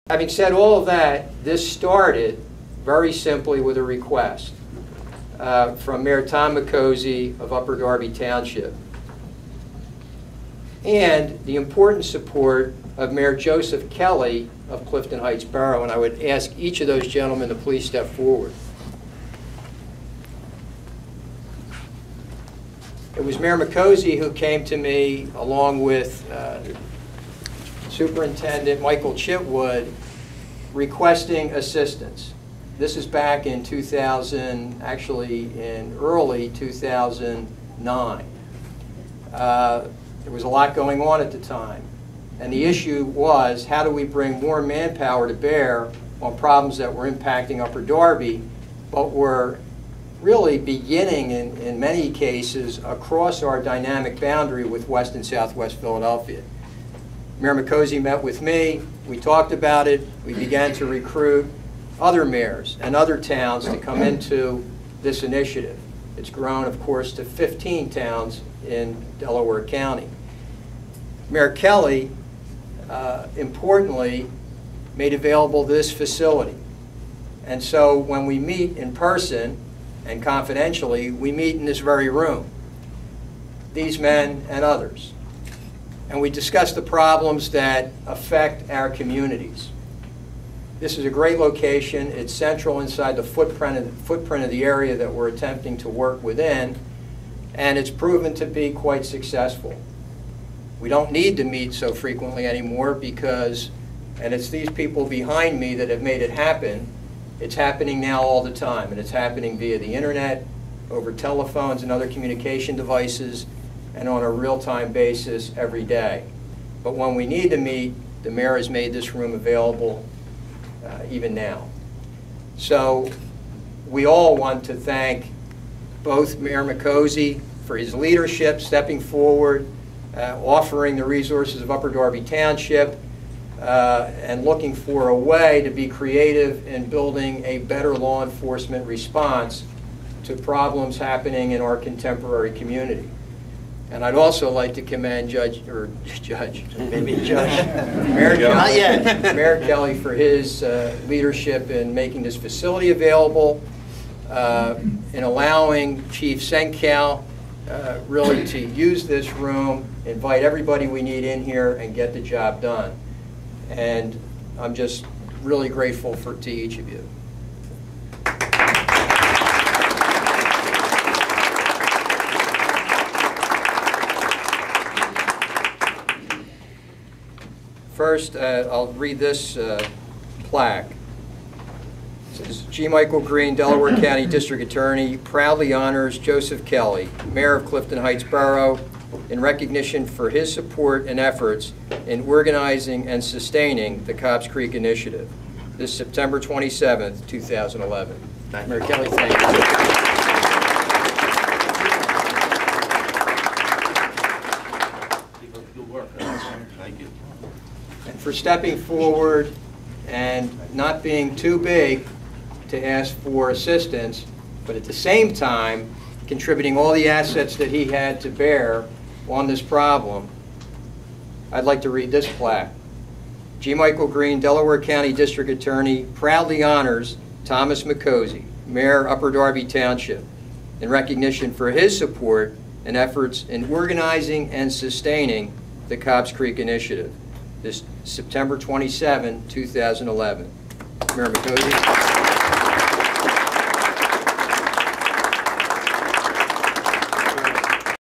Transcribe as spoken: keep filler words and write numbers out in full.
Having said all of that, this started very simply with a request uh, from Mayor Tom Miccosi of Upper Darby Township and the important support of Mayor Joseph Kelly of Clifton Heights Borough, and I would ask each of those gentlemen to please step forward. It was Mayor Miccosi who came to me along with uh, Superintendent Michael Chitwood requesting assistance. This is back in two thousand, actually in early two thousand nine. Uh, there was a lot going on at the time. And the issue was, how do we bring more manpower to bear on problems that were impacting Upper Darby, but were really beginning in, in many cases across our dynamic boundary with West and Southwest Philadelphia. Mayor Miccosi met with me, we talked about it, we began to recruit other mayors and other towns to come into this initiative. It's grown, of course, to fifteen towns in Delaware County. Mayor Kelly, uh, importantly, made available this facility. And so when we meet in person, and confidentially, we meet in this very room, these men and others. And we discuss the problems that affect our communities. This is a great location. It's central inside the footprint of, footprint of the area that we're attempting to work within, and it's proven to be quite successful. We don't need to meet so frequently anymore because, and it's these people behind me that have made it happen, it's happening now all the time, and it's happening via the internet, over telephones and other communication devices, and on a real-time basis every day. But when we need to meet, the mayor has made this room available uh, even now. So we all want to thank both Mayor Miccosi for his leadership, stepping forward, uh, offering the resources of Upper Darby Township, Uh, and looking for a way to be creative in building a better law enforcement response to problems happening in our contemporary community. And I'd also like to commend Judge, or Judge, maybe Judge, Mayor Kelly, Not yet. Mayor Kelly for his uh, leadership in making this facility available, uh, in allowing Chief Senkow uh, really to use this room, invite everybody we need in here, and get the job done. And I'm just really grateful for to each of you. First, uh, I'll read this uh, plaque. It says, G. Michael Green, Delaware County District Attorney, proudly honors Joseph Kelly, Mayor of Clifton Heights Borough, in recognition for his support and efforts in organizing and sustaining the Cobbs Creek Initiative. This September twenty-seventh, two thousand eleven. Mayor Kelly, thank you. Thank you. And for stepping forward and not being too big to ask for assistance, but at the same time contributing all the assets that he had to bear on this problem, I'd like to read this plaque. G. Michael Green, Delaware County District Attorney, proudly honors Thomas Miccosi, Mayor, Upper Darby Township, in recognition for his support and efforts in organizing and sustaining the Cobbs Creek Initiative. This September twenty-seventh, two thousand eleven. Mayor Miccosi.